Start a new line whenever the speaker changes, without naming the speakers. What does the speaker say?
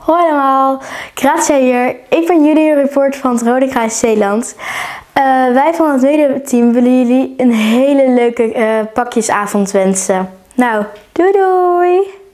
Hoi allemaal, Gratia hier. Ik ben junior reporter van het Rode Kruis Zeeland. Wij van het medeteam willen jullie een hele leuke pakjesavond wensen. Nou, doei doei!